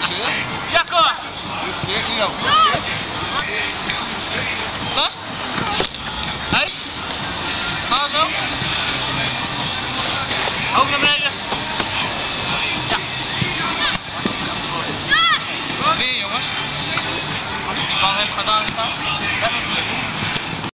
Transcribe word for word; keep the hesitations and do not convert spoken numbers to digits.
Ja, kom maar. Vast. Uit. Ga het wel. Ook naar beneden. Ja. Weer jongens. Als je die bal hebt gedaan staan.